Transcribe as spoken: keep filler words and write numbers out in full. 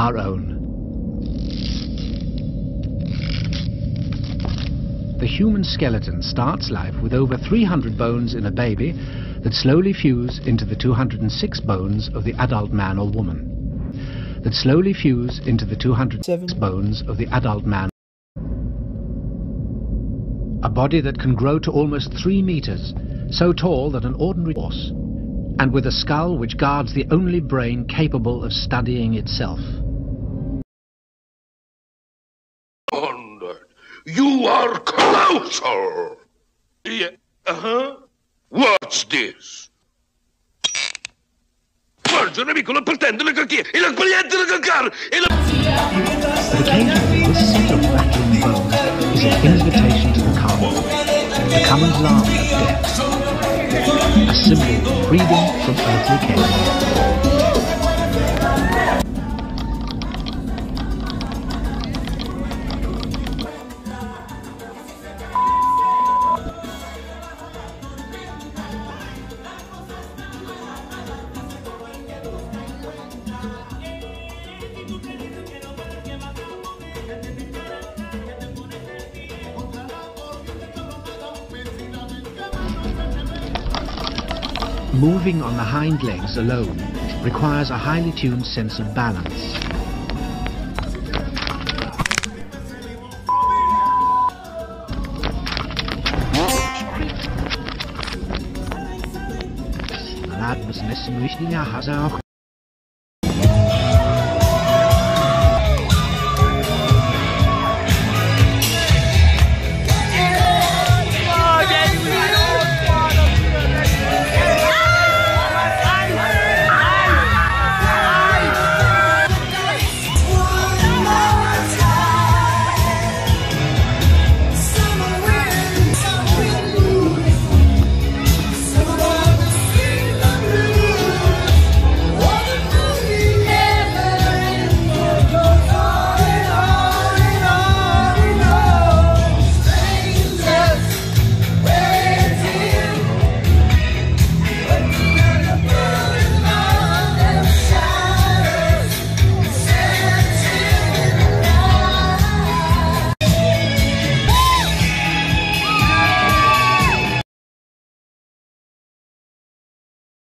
our own. The human skeleton starts life with over three hundred bones in a baby that slowly fuse into the two hundred six bones of the adult man or woman. That slowly fuse into the two hundred six bones of the adult man. A body that can grow to almost three meters, so tall that an ordinary horse, and with a skull which guards the only brain capable of studying itself. You are colossal! Yeah, uh-huh. What's this? Forse un amico lo pretende la calchiera e la sbagliante la calcar e la... But occasionally this set of rattling bones is an invitation to the common, the common laugh at death, a symbol of freedom from earthly care. Moving on the hind legs alone requires a highly tuned sense of balance. Laat me snessen richting haar ook.